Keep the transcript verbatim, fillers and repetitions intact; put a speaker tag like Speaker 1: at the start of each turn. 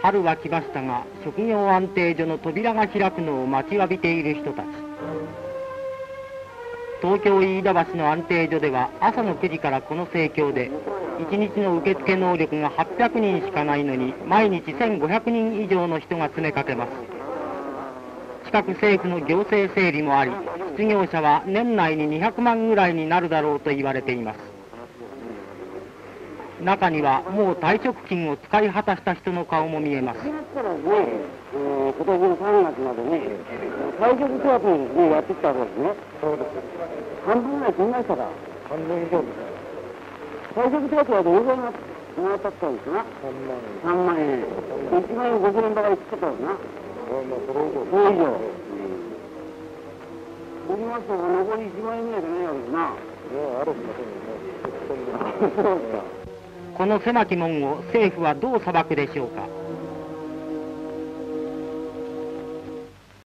Speaker 1: 春は来ましたが、職業安定所の扉が開くのを待ちわびている人たち。東京飯田橋の安定所では朝のくじからこの盛況で、いちにちの受付能力がはっぴゃくにんしかないのに、毎日せんごひゃくにん以上の人が詰めかけます。近く政府の行政整理もあり、失業者は年内ににひゃくまんぐらいになるだろうと言われています。中にはもう退職金を使い果たした人の顔も見えます。
Speaker 2: しちがつからね、えー、今年のさんがつまでね、退職手当を、ね、やってきたわけですね。そうです。半分ぐらい積みましたか。半分以上です。退職手当はどのぐらいもらったったんですか。さんまんえん。いちまんえんごせんえんばかり作ったんですな。それ以上。そうしますと残りいちまんえんぐらいじゃないわけですな。いや、あるんだけどね。そうですか。
Speaker 1: この狭き門を政府はどう裁くでしょうか。